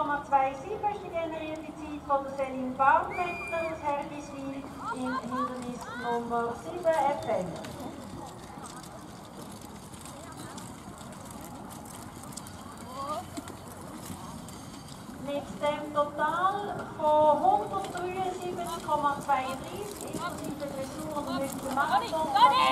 ist die generierte Zeit von der Céline Baumwetter aus Hergiswil im Hindernis Nummer 7 FM. Mit dem Total von 173,32 inklusive Dressur und Marathon